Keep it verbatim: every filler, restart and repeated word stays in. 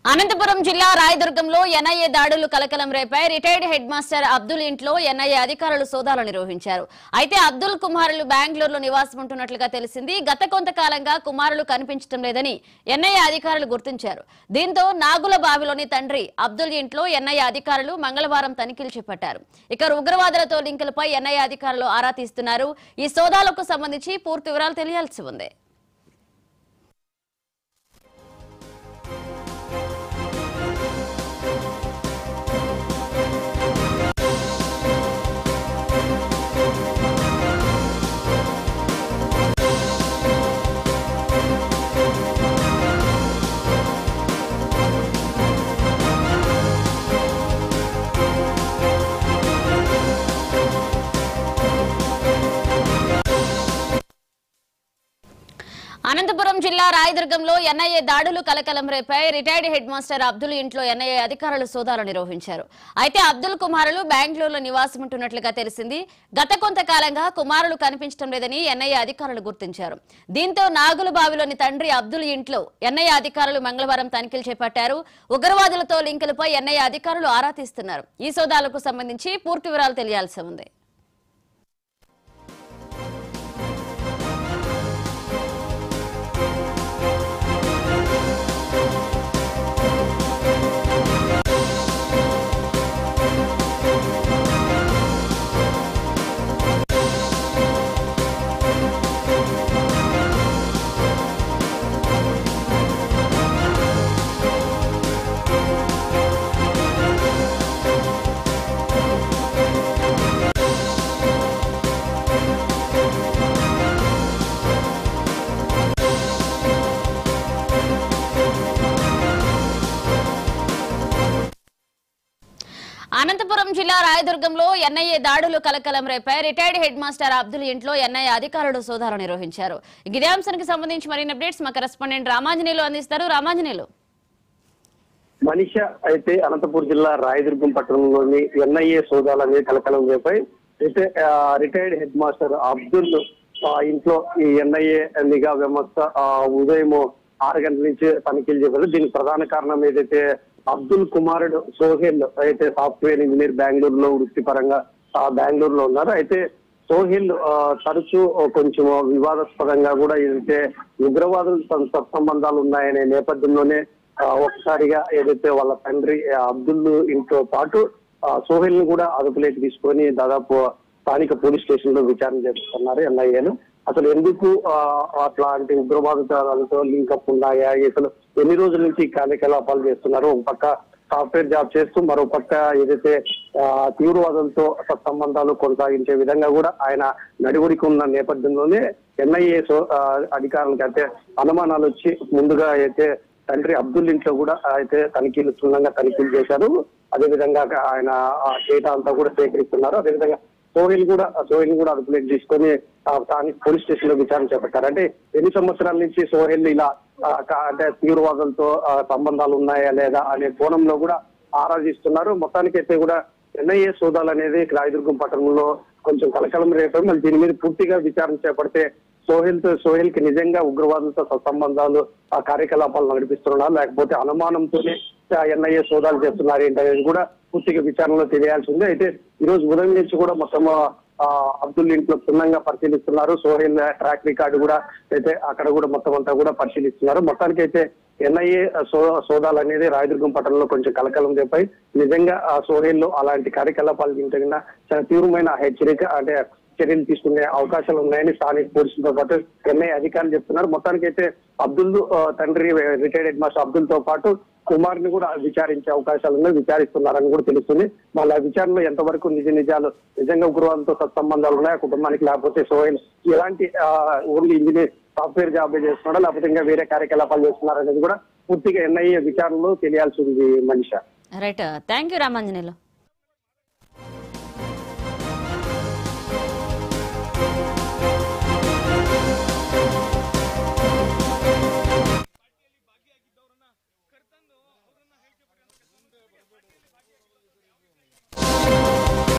అనంతపురం జిల్లా రాయదుర్గంలో ఎన్ఐఏ దాడులు కలకలం రేపాయి. రిటైర్డ్ హెడ్ మాస్టర్ అబ్దుల్ ఇంట్లో ఎన్ఐఏ అధికారులు సోదాలు నిర్వహించారు. అయితే అబ్దుల్ కుమారులు బెంగళూరులో నివాసం ఉంటున్నట్లుగా తెలిసింది. గత కొంతకాలంగా కుమారులు కనిపించడం లేదని ఎన్ఐఏ అధికారులు గుర్తించారు. దీంతో నాగుల బావిలోని తండ్రి అబ్దుల్ ఇంట్లో ఎన్ఐఏ అధికారులు మంగళవారం తనిఖీలు చేపట్టారు. ఇక ఉగ్రవాదులతో లింకులపై ఎన్ఐఏ అధికారులు ఆరా తీస్తున్నారు. ఈ సోదాలకు సంబంధించి పూర్తి వివరాలు తెలియాల్సి ఉంది. అనంతపురం జిల్లా రాయదుర్గంలో ఎన్ఐఏ దాడులు కలకలం రేపాయి. రిటైర్డ్ హెడ్ మాస్టర్ అబ్దుల్ ఇంట్లో ఎన్ఐఏ అధికారులు సోదాలు నిర్వహించారు. అయితే అబ్దుల్ కుమారులు బెంగళూరులో నివాసం ఉంటున్నట్లుగా తెలిసింది. గత కొంతకాలంగా కుమారులు కనిపించడం లేదని ఎన్ఐఏ అధికారులు గుర్తించారు. దీంతో నాగులబావిలోని తండ్రి అబ్దుల్ ఇంట్లో ఎన్ఐఏ అధికారులు మంగళవారం తనిఖీలు చేపట్టారు. ఉగ్రవాదులతో లింకులపై ఎన్ఐఏ అధికారులు ఆరా తీస్తున్నారు. ఈ సోదాలకు సంబంధించి పూర్తి వివరాలు తెలియాల్సి ఉంది. అనంతపురం జిల్లా రాయదుర్గంలో ఎన్ఐఏ దాడులు కలకలం రేపాయి. రిటైర్డ్ హెడ్ మాస్టర్ అబ్దుల్ ఇంట్లో ఎన్ఐఏ అధికారులు సోదాలు నిర్వహించారు. ఇదే అంశానికి సంబంధించి మరిన్ని అప్డేట్స్ మా కరెస్పాండెంట్ రామాంజనేయులు అందిస్తారు. రామాంజనేయులు మనిష అయితే అనంతపురం జిల్లా రాయదుర్గం పట్టణంలోని ఎన్ఐఏ సోదాలు అనేది కలకలం రేపాయి. అయితే రిటైర్డ్ హెడ్ మాస్టర్ అబ్దుల్ ఇంట్లో ఈ ఎన్ఐఏ నిఘా వ్యవస్థ ఉదయం ఆరు గంటల నుంచి తనిఖీలు చేశారు. దీనికి ప్రధాన కారణం ఏదైతే అబ్దుల్ కుమారుడు సోహెల్ అయితే సాఫ్ట్వేర్ ఇంజనీర్ బెంగళూరులో వృత్తిపరంగా బెంగళూరులో ఉన్నారు. అయితే సోహెల్ తరచూ కొంచెం వివాదాస్పదంగా కూడా ఏదైతే ఉగ్రవాదులతో సత్సంబంధాలు ఉన్నాయనే నేపథ్యంలోనే ఒకసారిగా ఏదైతే వాళ్ళ తండ్రి అబ్దుల్ ఇంట్లో పాటు సోహెల్ ను కూడా అదుపులోకి తీసుకొని దాదాపు స్థానిక పోలీస్ స్టేషన్ లో విచారణ చేస్తున్నారు ఎన్ఐఏను. అసలు ఎందుకు అట్లాంటి ఉగ్రవాదులతో లింకప్ ఉన్నాయా, అసలు ఎన్ని రోజుల నుంచి కార్యకలాపాలు చేస్తున్నారు, ఒక పక్క సాఫ్ట్వేర్ జాబ్ చేస్తూ మరో పక్క ఏదైతే తీవ్రవాదులతో సత్సంబంధాలు కొనసాగించే విధంగా కూడా ఆయన నడివడికి ఉన్న నేపథ్యంలోనే ఎన్ఐఏ అధికారులకు అయితే అనుమానాలు వచ్చి ముందుగా అయితే తండ్రి అబ్దుల్ ఇంట్లో కూడా అయితే తనిఖీలు క్షుణ్ణంగా తనిఖీలు చేశారు. అదేవిధంగా ఆయన డేటా అంతా కూడా సేకరిస్తున్నారు. అదేవిధంగా సోహెల్ కూడా సోహెల్ కూడా అదుపులోకి తీసుకొని స్థానిక పోలీస్ స్టేషన్ లో విచారణ చేపట్టారు. అంటే ఎన్ని సంవత్సరాల నుంచి సోహెల్ ఇలా అంటే తీవ్రవాదులతో సంబంధాలు ఉన్నాయా లేదా అనే కోణంలో కూడా ఆరాధిస్తున్నారు. మొత్తానికైతే కూడా ఎన్ఐఏ సోదాలు అనేది రాయదుర్గం పట్టణంలో కొంచెం కలకలం రేపాయి. మళ్ళీ దీని మీద పూర్తిగా విచారణ చేపడితే సోహెల్ తో సోహెల్ కి నిజంగా ఉగ్రవాదులతో సత్సంబంధాలు ఆ కార్యకలాపాలు నడిపిస్తున్నారు, లేకపోతే అనుమానంతోనే ఎన్ఐఏ సోదాలు చేస్తున్నారు ఏంటనేది కూడా పూర్తిగా విచారణలో తెలియాల్సి ఉంది. అయితే ఈ రోజు ఉదయం నుంచి కూడా మొత్తం అబ్దుల్ ఇంట్లో క్షుణ్ణంగా పరిశీలిస్తున్నారు. సోహెల్ ట్రాక్ రికార్డు కూడా అయితే అక్కడ కూడా మొత్తం అంతా కూడా పరిశీలిస్తున్నారు. మొత్తానికి అయితే ఎన్ఐఏ సో సోదాలు అనేది రాయదుర్గం పట్టణంలో కొంచెం కలకలం రేపాయి. నిజంగా ఆ సోహెల్ అలాంటి కార్యకలాపాలు తింటున్నా చాలా తీవ్రమైన హెచ్చరిక అంటే చర్యలు తీసుకునే అవకాశాలు ఉన్నాయని స్థానిక పోలీసులతో పాటు ఎన్ఐఏ అధికారులు చెప్తున్నారు. మొత్తానికి అయితే అబ్దుల్ తండ్రి రిటైర్డ్ హెడ్ మాస్టర్ అబ్దుల్ తో పాటు కుమార్ని కూడా విచారించే అవకాశాలు ఉన్నాయి, విచారిస్తున్నారని కూడా తెలుస్తుంది. మళ్ళీ విచారణలో ఎంతవరకు నిజ నిజాలు నిజంగా ఉగ్రవాదులతో సత్సంబంధాలు ఉన్నాయి ఆ కుటుంబానికి, లేకపోతే సోహెల్ ఎలాంటి ఓన్లీ ఇంజనీర్ సాఫ్ట్వేర్ జాబ్ చేస్తున్నాడా లేకపోతే ఇంకా వేరే కార్యకలాపాలు చేస్తున్నారనేది కూడా పూర్తిగా ఎన్ఐఏ విచారణలో తెలియాల్సి ఉంది. మనిష రైట్, థ్యాంక్ యూ రామాంజనేయులు.